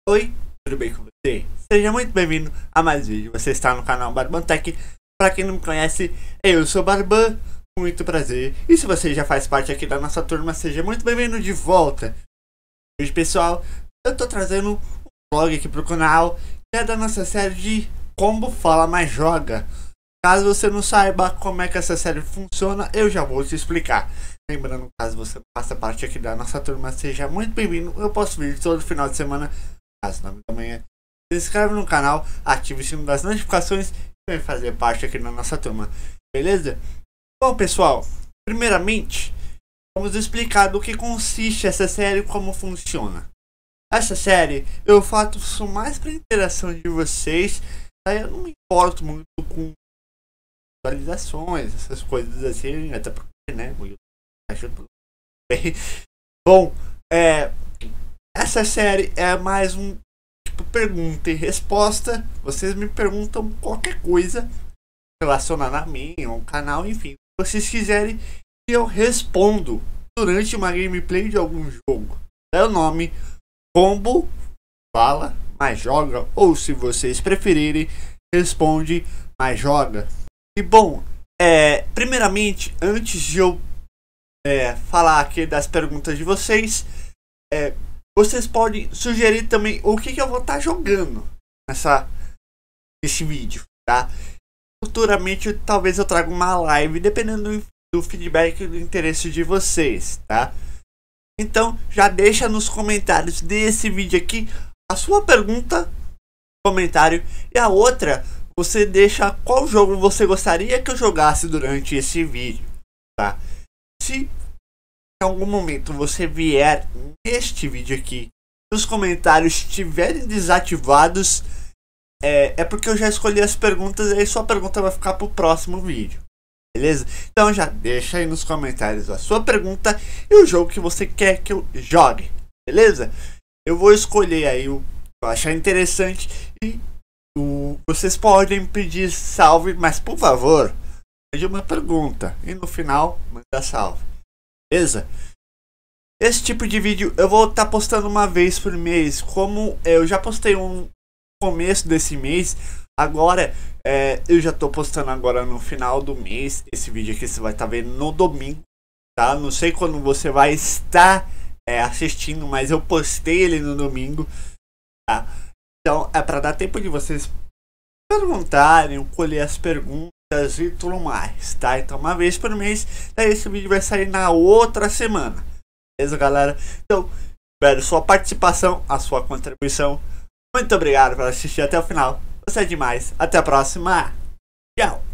Oi, tudo bem com você? Seja muito bem-vindo a mais um vídeo. Você está no canal Barban Tech. Para quem não me conhece, eu sou Barban, muito prazer. E se você já faz parte aqui da nossa turma, seja muito bem-vindo de volta. Hoje, pessoal, eu tô trazendo um vlog aqui pro canal, que é da nossa série de Combo Fala Mais Joga. Caso você não saiba como é que essa série funciona, eu já vou te explicar. Lembrando, caso você não faça parte aqui da nossa turma, seja muito bem-vindo. Eu posto vídeo todo final de semana, às 9 da manhã. Se inscreve no canal, ative o sino das notificações e vem fazer parte aqui da nossa turma. Beleza? Bom, pessoal, primeiramente, vamos explicar do que consiste essa série e como funciona. Essa série, eu faço mais para interação de vocês. Aí eu não me importo muito com atualizações, essas coisas assim, até porque, né, bom, essa série é mais um tipo pergunta e resposta. Vocês me perguntam qualquer coisa relacionada a mim, ao canal, enfim, se vocês quiserem, e eu respondo durante uma gameplay de algum jogo. É o nome Combo Fala Mais Joga, ou se vocês preferirem, Responde Mais Joga. E bom, primeiramente, antes de eu falar aqui das perguntas de vocês, vocês podem sugerir também o que eu vou estar jogando nesse vídeo, tá? Futuramente talvez eu traga uma live, dependendo do feedback e do interesse de vocês, tá? Então já deixa nos comentários desse vídeo aqui a sua pergunta, comentário, e a outra você deixa qual jogo você gostaria que eu jogasse durante esse vídeo, tá? Se em algum momento você vier neste vídeo aqui, os comentários estiverem desativados, é porque eu já escolhi as perguntas e aí sua pergunta vai ficar pro próximo vídeo, beleza? Então já deixa aí nos comentários a sua pergunta e o jogo que você quer que eu jogue, beleza? Eu vou escolher aí o que eu achar interessante e vocês podem pedir salve, mas por favor, mande uma pergunta e no final manda salve, beleza? Esse tipo de vídeo eu vou estar postando uma vez por mês. Como eu já postei um começo desse mês, agora eu já estou postando agora no final do mês. Esse vídeo aqui você vai estar vendo no domingo, tá? Não sei quando você vai estar assistindo, mas eu postei ele no domingo, tá? Então é para dar tempo de vocês perguntarem, colher as perguntas e tudo mais, tá? Então uma vez por mês, daí esse vídeo vai sair na outra semana, beleza, galera? Então espero sua participação, a sua contribuição. Muito obrigado por assistir até o final. Você é demais. Até a próxima. Tchau.